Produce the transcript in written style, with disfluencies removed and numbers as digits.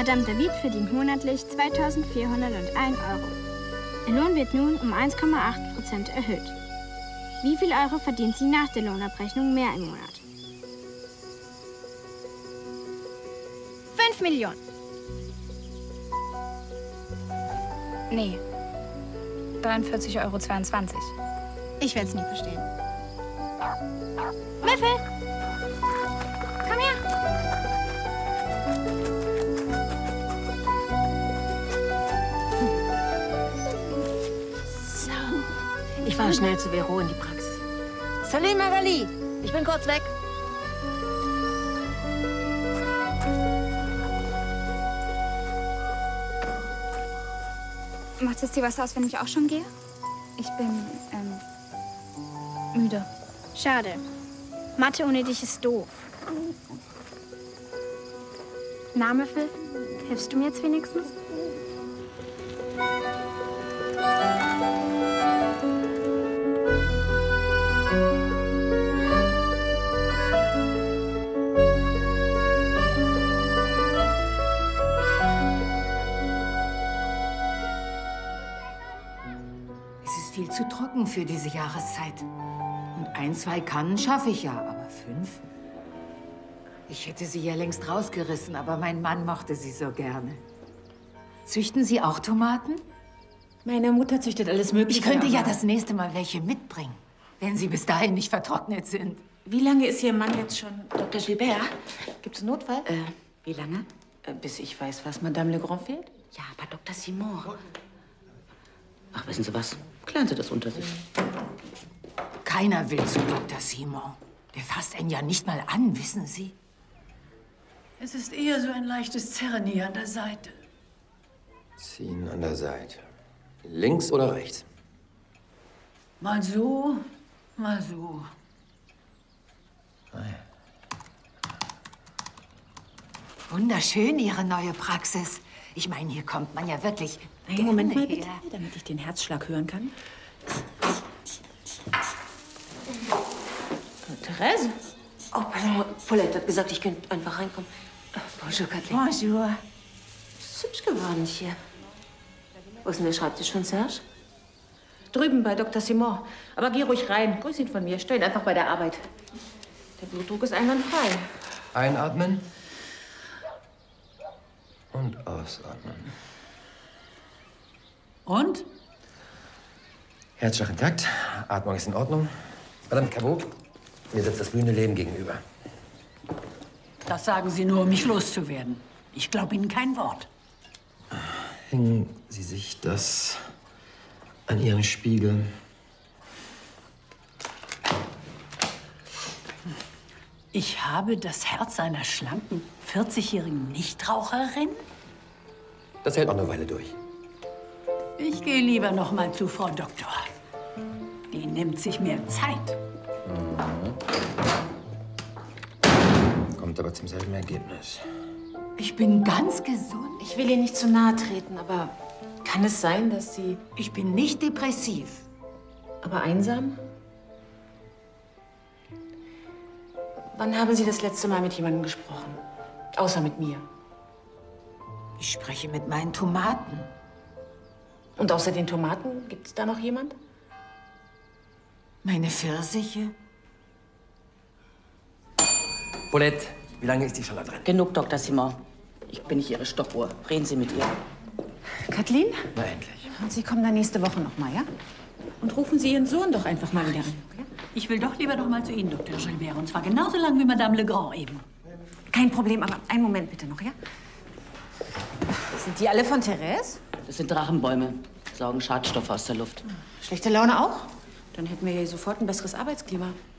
Madame David verdient monatlich 2.401 Euro. Ihr Lohn wird nun um 1,8% erhöht. Wie viel Euro verdient sie nach der Lohnabrechnung mehr im Monat? 5 Millionen. Nee. 43,22 Euro. Ich werde es nie verstehen. Miffel! Komm her! So. Ich fahre schnell zu Vero in die Praxis. Salut, Magali! Ich bin kurz weg. Macht es dir was aus, wenn ich auch schon gehe? Ich bin, müde. Schade. Mathe ohne dich ist doof. Na, Miffel? Hilfst du mir jetzt wenigstens? Viel zu trocken für diese Jahreszeit. Und 1, 2 Kannen schaffe ich ja, aber 5? Ich hätte sie ja längst rausgerissen, aber mein Mann mochte sie so gerne. Züchten Sie auch Tomaten? Meine Mutter züchtet alles Mögliche. Ich könnte ja das nächste Mal welche mitbringen, wenn sie bis dahin nicht vertrocknet sind. Wie lange ist Ihr Mann jetzt schon Dr. Gilbert? Gibt's einen Notfall? Wie lange? Bis ich weiß, was Madame Legrand fehlt? Ja, aber Dr. Simon. Ach, wissen Sie was? Klären Sie das unter sich. Keiner will zu Dr. Simon. Der fasst einen ja nicht mal an, wissen Sie? Es ist eher so ein leichtes Zerren hier an der Seite. Ziehen an der Seite. Links oder rechts? Mal so, mal so. Wunderschön, Ihre neue Praxis. Ich meine, hier kommt man ja wirklich Einen Moment mal bitte, her. damit ich den Herzschlag hören kann. Therese? Oh, pardon. Paulette hat gesagt, ich könnte einfach reinkommen. Bonjour, Kathleen. Bonjour. Ist hübsch geworden hier. Wo ist denn der Schreibtisch von Serge? Drüben bei Dr. Simon. Aber geh ruhig rein. Grüß ihn von mir. Stell ihn einfach bei der Arbeit. Der Blutdruck ist einwandfrei. Einatmen. Und ausatmen. Und? Herzschlag intakt. Atmung ist in Ordnung. Madame Cabot, mir sitzt das blühende Leben gegenüber. Das sagen Sie nur, um mich loszuwerden. Ich glaube Ihnen kein Wort. Hängen Sie sich das an Ihren Spiegel. Ich habe das Herz einer schlanken, 40-jährigen Nichtraucherin? Das hält auch eine Weile durch. Ich gehe lieber noch mal zu Frau Doktor. Die nimmt sich mehr Zeit. Kommt aber zum selben Ergebnis. Ich bin ganz gesund. Ich will Ihnen nicht zu nahe treten, aber kann es sein, dass Sie... Ich bin nicht depressiv. aber einsam? Wann haben Sie das letzte Mal mit jemandem gesprochen? Außer mit mir. Ich spreche mit meinen Tomaten. Und außer den Tomaten, gibt es da noch jemand? Meine Pfirsiche. Paulette, wie lange ist die schon da drin? Genug, Dr. Simon. Ich bin nicht Ihre Stoppuhr. Reden Sie mit ihr. Kathleen? Na endlich. Und Sie kommen dann nächste Woche noch mal, ja? Und rufen Sie Ihren Sohn doch einfach mal wieder an. Okay? Ich will doch lieber noch mal zu Ihnen, Dr. Gilbert. Und zwar genauso lang wie Madame Legrand eben. Kein Problem, aber einen Moment bitte noch, ja? Sind die alle von Therese? Das sind Drachenbäume. Saugen Schadstoffe aus der Luft. Schlechte Laune auch? Dann hätten wir hier sofort ein besseres Arbeitsklima.